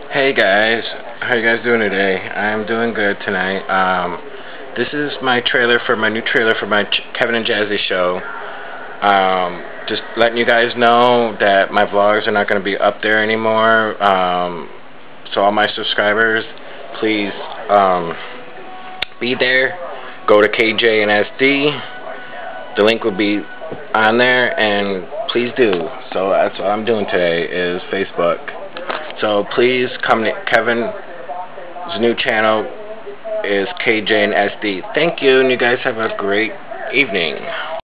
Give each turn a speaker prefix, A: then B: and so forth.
A: Hey guys, how you guys doing today? I'm doing good tonight. This is my trailer for my new trailer for my Kevin and Jazzy show. Just letting you guys know that my vlogs are not going to be up there anymore. So all my subscribers, please be there. Go to Kjandsd. The link will be on there, and please do. So that's what I'm doing today is Facebook. So please come to Kevin's new channel is Kjandsd. Thank you, and you guys have a great evening.